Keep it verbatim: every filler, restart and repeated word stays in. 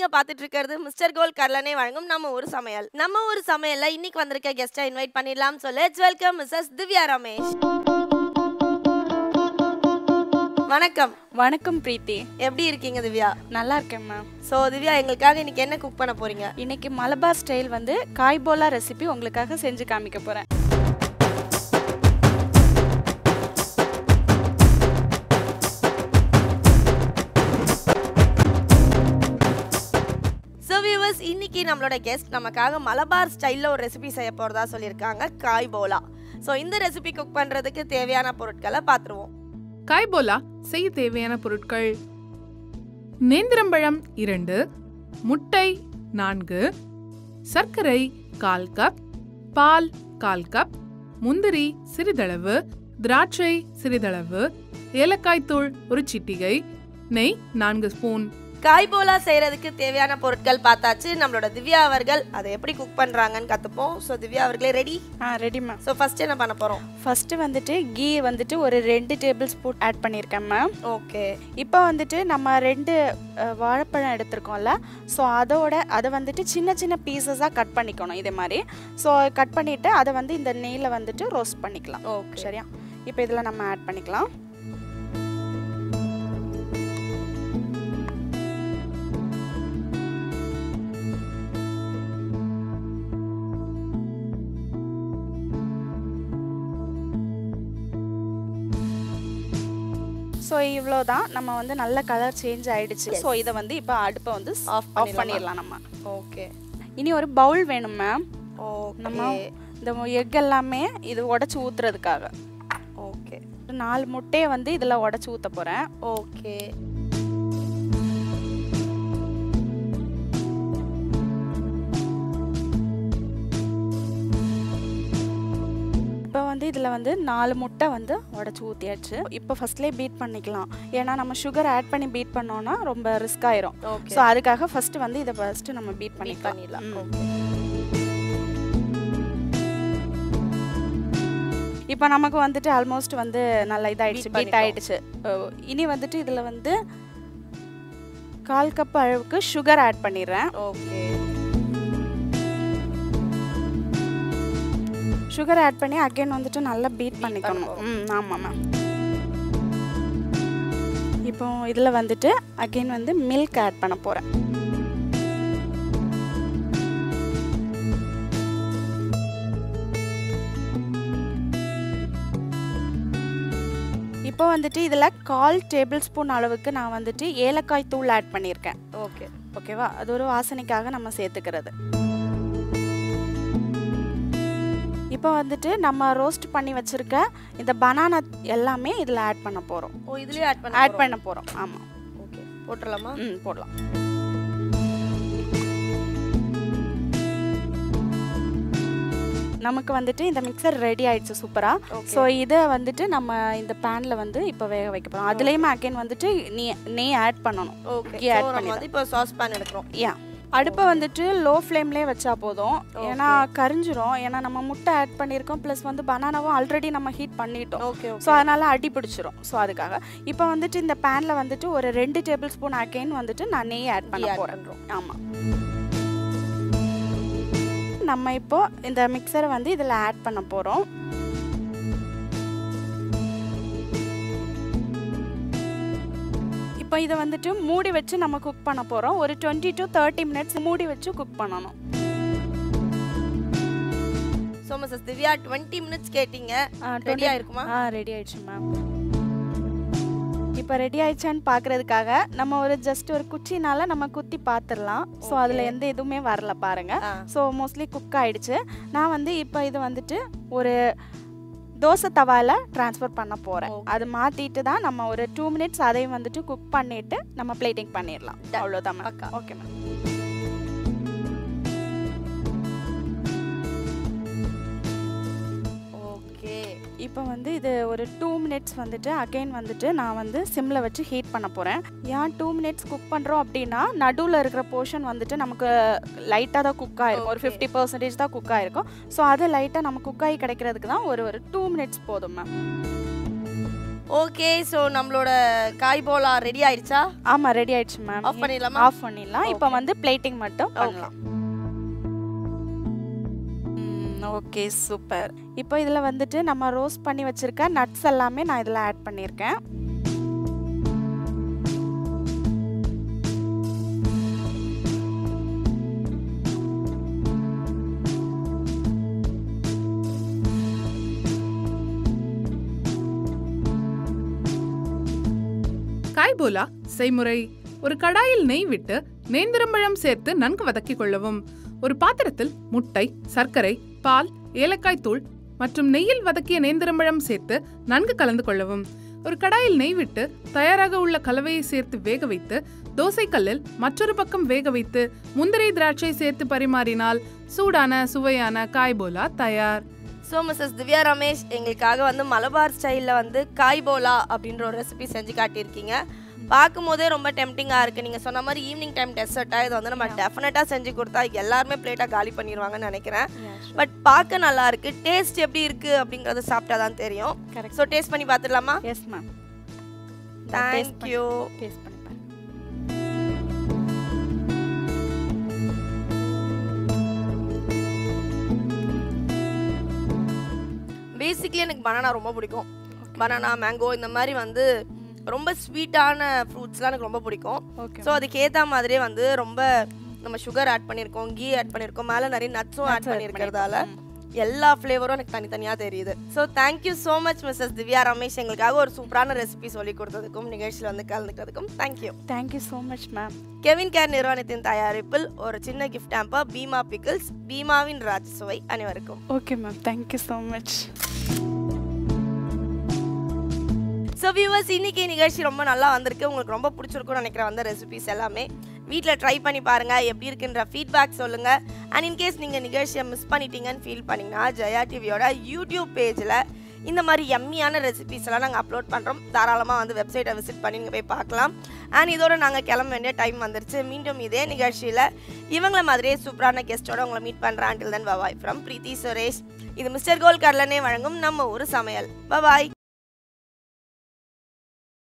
நீங்க பாத்துட்டு இருக்கிறது மிஸ்டர் கோல்ட் கர்லனே வழங்கும் நம்ம ஒரு சமையல். நம்ம ஒரு சமையல்ல இன்னைக்கு வந்திருக்க கெஸ்டை இன்வைட் பண்ணிடலாம். So let's welcome Mrs Divya Ramesh. வணக்கம். வணக்கம் பிரீத்தி. எப்படி இருக்கீங்க திவ்யா? நல்லா இருக்கேன் மேம். ஸோ திவ்யா, எங்களுக்காக இன்னைக்கு என்ன குக் பண்ண போறீங்க? இன்னைக்கு மலபார் ஸ்டைல் வந்து காய்போலா ரெசிபி உங்களுக்காக செஞ்சு காமிக்க போறேன். இன்னைக்கு நம்மளோட கெஸ்ட் நமக்காக மலபார் ஸ்டைலில் ஒரு ரெசிபி செய்ய போகிறதா சொல்லியிருக்காங்க, காய்போலா. ஸோ இந்த ரெசிபி குக் பண்ணுறதுக்கு தேவையான பொருட்களை பார்த்துருவோம். காய்போலா செய்ய தேவையான பொருட்கள்: நேந்திரம்பழம் இரண்டு, முட்டை நான்கு, சர்க்கரை கால் கப், பால் கால் கப், முந்திரி சிறிதளவு, திராட்சை சிறிதளவு, ஏலக்காய் தூள் ஒரு சிட்டிகை, நெய் நான்கு ஸ்பூன். காய்போலா செய்யறதுக்கு தேவையான பொருட்கள் பார்த்தாச்சு. நம்மளோட திவ்யா அவர்கள் அதை எப்படி குக் பண்றாங்கன்னு கத்துப்போம். ஸோ திவ்யா அவர்களே ரெடி? ஆ ரெடி மேம். ஸோ ஃபர்ஸ்ட் என்ன பண்ண போறோம்? ஃபர்ஸ்ட் வந்துட்டு கீ வந்துட்டு ஒரு ரெண்டு டேபிள் ஸ்பூன் ஆட் பண்ணியிருக்கேன் மேம். ஓகே. இப்போ வந்துட்டு நம்ம ரெண்டு வாழைப்பழம் எடுத்துருக்கோம்ல, ஸோ அதோட அதை வந்துட்டு சின்ன சின்ன பீசஸாக கட் பண்ணிக்கணும் இதே மாதிரி. ஸோ கட் பண்ணிவிட்டு அதை வந்து இந்த நெய்யில் வந்துட்டு ரோஸ்ட் பண்ணிக்கலாம். ஓகே சரியா? இப்போ இதில் நம்ம ஆட் பண்ணிக்கலாம். ஸோ இவ்வளோதான், நம்ம வந்து நல்ல கலர் சேஞ்ச் ஆகிடுச்சு. ஸோ இதை வந்து இப்போ அடுப்பை வந்து ஆஃப் ஆஃப் பண்ணிடலாம் நம்ம. ஓகே. இனி ஒரு பவுல் வேணும் மேம். ஓ நம்ம இந்த எக் எல்லாமே இது உடச்சி ஊற்றுறதுக்காக. ஓகே. நாலு முட்டையை வந்து இதில் உடச்சி ஊற்ற போகிறேன். ஓகே. இப்போ வந்து இதில் வந்து நாலு முட்டை வந்து உடச்சி ஊற்றியாச்சு. இப்போ ஃபர்ஸ்ட்லேயே பீட் பண்ணிக்கலாம், ஏன்னா நம்ம சுகர் ஆட் பண்ணி பீட் பண்ணோன்னா ரொம்ப ரிஸ்க் ஆயிரும். ஸோ அதுக்காக ஃபர்ஸ்ட் வந்து இதை ஃபர்ஸ்ட் நம்ம பீட் பண்ணி பண்ணிடலாம். இப்போ நமக்கு வந்துட்டு ஆல்மோஸ்ட் வந்து நல்லா இதாகிடுச்சு, பீட் ஆகிடுச்சு. இனி வந்துட்டு இதில் வந்து கால் கப் அளவுக்கு சுகர் ஆட் பண்ணிடுறேன். ஓகே. சுகர் ஆட் பண்ணி அகைன் வந்துட்டு நல்லா பீட் பண்ணிக்கணும். ம் ஆமாம் மேம். இப்போ இதில் வந்துட்டு அகைன் வந்து மில்க் ஆட் பண்ண போகிறேன். இப்போ வந்துட்டு இதில் கால் டேபிள் ஸ்பூன் அளவுக்கு நான் வந்துட்டு ஏலக்காய் தூள் ஆட் பண்ணியிருக்கேன். ஓகே. ஓகேவா? அது ஒரு வாசனைக்காக நம்ம சேர்த்துக்கிறது. இப்போ வந்துட்டு நம்ம ரோஸ்ட் பண்ணி வச்சிருக்க இந்த பனானா எல்லாமே இதில் ஆட் பண்ண போகிறோம். ஓ இதுலேயே ஆட் பண்ண ஆட் பண்ண போகிறோம். ஆமாம். ஓகே. போட்டுடலாமா? ம் போடலாம். நமக்கு வந்துட்டு இந்த மிக்சர் ரெடி ஆயிடுச்சு சூப்பராக. ஸோ இதை வந்துட்டு நம்ம இந்த பேனில் வந்து இப்போ வேக வைக்க போகிறோம். அதுலேயுமே அகைன் வந்துட்டு நீ நெய் ஆட் பண்ணணும். ஓகே. ஆட் பண்ணி இப்போ சாஸ் பேன் எடுக்கிறோம். யா அடுப்பை வந்துட்டு லோ ஃப்ளேம்லேயே வச்சா போதும், ஏன்னா கரிஞ்சிரும். ஏன்னா நம்ம முட்டை ஆட் பண்ணியிருக்கோம், ப்ளஸ் வந்து பனானாவும் ஆல்ரெடி நம்ம ஹீட் பண்ணிட்டோம். ஓகே. ஸோ அதனால் அடி பிடிச்சிரும். ஸோ அதுக்காக இப்போ வந்துட்டு இந்த பேனில் வந்துட்டு ஒரு ரெண்டு டேபிள் ஸ்பூன் அகைன் வந்துட்டு நான் நெய் ஆட் பண்ண போகிறேன். ஆமாம். நம்ம இப்போ இந்த மிக்சரை வந்து இதில் ஆட் பண்ண போகிறோம். இப்போ இதை வந்துட்டு மூடி வச்சு நம்ம குக் பண்ண போகிறோம். ஒரு டுவெண்ட்டி டு தேர்ட்டி மினிட்ஸ் மூடி வச்சு குக் பண்ணணும். So Mrs Divya twenty minutes கேட்டிங்க, ரெடி ஆயிருக்குமா? ஆ ரெடி ஆயிடுச்சு மேம். இப்போ ரெடி ஆயிடுச்சான்னு பார்க்குறதுக்காக நம்ம ஒரு ஜஸ்ட் ஒரு குச்சினால நம்ம குத்தி பார்த்துடலாம். ஸோ அதில் எந்த இதுவுமே வரல பாருங்க. ஸோ மோஸ்ட்லி குக் ஆயிடுச்சு. நான் வந்து இப்போ இது வந்துட்டு ஒரு தோசை தவாவில் ட்ரான்ஸ்ஃபர் பண்ண போகிறேன். அது மாற்றிட்டு தான் நம்ம ஒரு டூ மினிட்ஸ் அதையும் வந்துட்டு குக் பண்ணிவிட்டு நம்ம பிளேட்டிங் பண்ணிடலாம். அவ்வளோதான் மேம். Okay ma'am. இப்போ வந்து இது ஒரு டூ மினிட்ஸ் வந்துட்டு அகைன் வந்துட்டு நான் வந்து சிம்மில் வச்சு ஹீட் பண்ண போகிறேன். ஏன் டூ மினிட்ஸ் குக் பண்ணுறோம் அப்படின்னா நடுவில் இருக்கிற போர்ஷன் வந்துட்டு நமக்கு லைட்டாக தான் குக் ஆகிருக்கும், ஒரு ஃபிஃப்டி பர்சன்டேஜ் தான் குக் ஆகிருக்கும். ஸோ அது லைட்டாக நம்ம குக் ஆகி கிடைக்கிறதுக்கு தான் ஒரு ஒரு டூ மினிட்ஸ் போதும் மேம். ஓகே, ஸோ நம்மளோட காய் போலா ரெடி ஆயிடுச்சா? ஆமா ரெடி ஆயிடுச்சு மேம். ஆஃப் பண்ணிடலாமா? ஆஃப் பண்ணிடலாம். இப்போ வந்து பிளேட்டிங் மட்டும் பண்ணலாம். Okay super. இப்போ இதில் வந்துட்டு நம்ம ரோஸ்ட் பண்ணி வச்சிருக்க நட்ஸ் எல்லாமே நான் இதில் ஆட் பண்ணியிருக்கேன். காய் போலா செய்முறை: ஒரு கடாயில் நெய் விட்டு நேந்திரம்பழம் சேர்த்து நன்கு வதக்கிக் கொள்ளவும். ஒரு பாத்திரத்தில் முட்டை, சர்க்கரை, பால், ஏலக்காய் தூள் மற்றும் நெய்யில் வதக்கிய நேந்திரம்பழம் சேர்த்து நன்கு கலந்து கொள்ளவும். ஒரு கடாயில் நெய் விட்டு தயாராக உள்ள கலவையை சேர்த்து வேக வைத்து தோசைக்கல்லில் மற்றொரு பக்கம் வேக வைத்து முந்திரி, திராட்சை சேர்த்து பரிமாறினால் சூடான சுவையான காய் போலா தயார். ஸோ மிஸ்ஸஸ் திவ்யா ரமேஷ் எங்களுக்காக வந்து மலபார் ஸ்டைலில் வந்து காய் போலா அப்படின்ற ஒரு ரெசிபி செஞ்சு காட்டியிருக்கீங்க. பார்க்கும் போதே ரொம்ப டெம்டிங்காக இருக்குது. நீங்கள் சொன்ன மாதிரி ஈவினிங் டைம் டெசர்ட்டாக இதை வந்து நம்ம டெஃபினட்டாக செஞ்சு கொடுத்தா எல்லாருமே பிளேட்டாக காலி பண்ணிடுவாங்கன்னு நினைக்கிறேன். பட் பார்க்க நல்லா இருக்குது. டேஸ்ட் எப்படி இருக்குது அப்படிங்கிறத சாப்பிட்டா தான் தெரியும். ஸோ டேஸ்ட் பண்ணி பார்த்துடலாமா? Yes ma'am. தேங்க்யூ. டேஸ்ட் பண்ணி பாருங்க. பேசிக்லி எனக்கு பனானா ரொம்ப பிடிக்கும். பனானா, மேங்கோ இந்த மாதிரி வந்து ரொம்ப ஸ்வீட்டான ஃப்ரூட்ஸ்லாம் எனக்கு ரொம்ப பிடிக்கும். ஸோ அதுக்கு ஏற்ற மாதிரியே வந்து ரொம்ப நம்ம சுகர் ஆட் பண்ணியிருக்கோம், கீ ஆட் பண்ணியிருக்கோம், மேலே நிறைய நட்ஸும் ஆட் பண்ணியிருக்கிறதால எல்லா ஃப்ளேவரும் எனக்கு தனித்தனியாக தெரியுது. So thank you so much Mrs Divya Ramesh எங்களுக்காக ஒரு சூப்பரான ரெசிபி சொல்லி கொடுத்ததுக்கும் நிகழ்ச்சியில் வந்து கலந்துக்கிறதுக்கும் thank you. Thank you so much ma'am. CavinKare நிறுவனத்தின் தயாரிப்பில் ஒரு சின்ன கிஃப்ட் ஆம்பர் பீமா பிக்கிள்ஸ், பீமாவின் ராஜ சுவை அனைவருக்கும். Okay ma'am, thank you so much. So viewers, இன்னைக்கு நிகழ்ச்சி ரொம்ப நல்லா வந்திருக்கு. உங்களுக்கு ரொம்ப பிடிச்சிருக்கும்னு நினைக்கிறேன் வந்த ரெசிபிஸ் எல்லாமே. வீட்டில் ட்ரை பண்ணி பாருங்கள், எப்படி இருக்குன்ற ஃபீட்பேக் சொல்லுங்கள். அண்ட் இன்கேஸ் நீங்கள் நிகழ்ச்சியை மிஸ் பண்ணிட்டீங்கன்னு ஃபீல் பண்ணிங்கன்னா ஜெயா டிவியோட யூடியூப் பேஜில் இந்த மாதிரி எம்மியான ரெசிபிஸ் எல்லாம் நாங்கள் அப்லோட் பண்ணுறோம். தாராளமாக வந்து வெப்சைட்டை விசிட் பண்ணி நீங்கள் போய் பார்க்கலாம். அண்ட் இதோட நாங்கள் கிளம்ப வேண்டிய டைம் வந்துருச்சு. மீண்டும் இதே நிகழ்ச்சியில் இவங்கள மாதிரியே சூப்பரான கெஸ்ட்டோட உங்களை மீட் பண்ணுறேன். Until then bye bye from Preethi Suresh. இது மிஸ்டர் கோல் கடலனே வழங்கும் நம்ம ஊர் சமையல். பபாய்.